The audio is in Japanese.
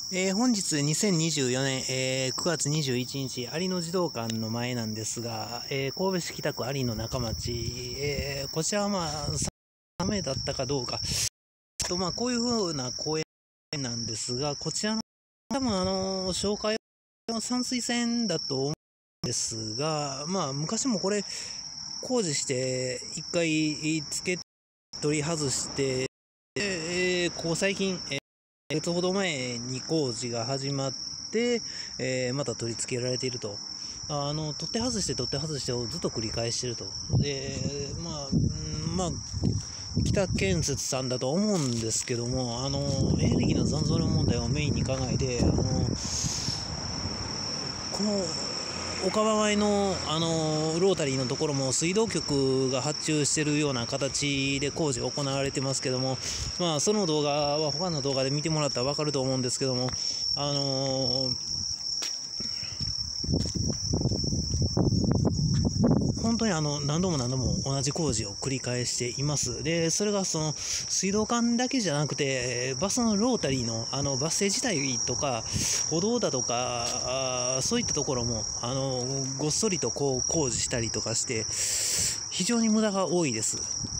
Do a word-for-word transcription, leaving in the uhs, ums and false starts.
えー本日にせんにじゅうよねん、えーくがつにじゅういちにち、有野児童館の前なんですが、えー神戸市北区有野中町、えーこちらはまあ、雨だったかどうか、とまあ、こういう風な公園なんですが、こちらの、多分あの、紹介の散水線だと思うんですが、まあ、昔もこれ、工事して、一回、つけ、取り外して、えーここ最近、えーいっかげつほど前に工事が始まって、えーまた取り付けられていると。あの、取って外して取って外してをずっと繰り返していると。で、まあ、うんまあ、北建設さんだと思うんですけども、あの、エネルギーの残存量問題をメインに考えて、あの、この、岡場前の、あのロータリーのところも水道局が発注しているような形で工事が行われてますけども、まあ、その動画は他の動画で見てもらったら分かると思うんですけども、あのー本当にあの何度も何度も同じ工事を繰り返しています。で、それがその水道管だけじゃなくて、バスのロータリーのあのバス停自体とか、歩道だとか、あそういったところもあのごっそりとこう工事したりとかして、非常に無駄が多いです。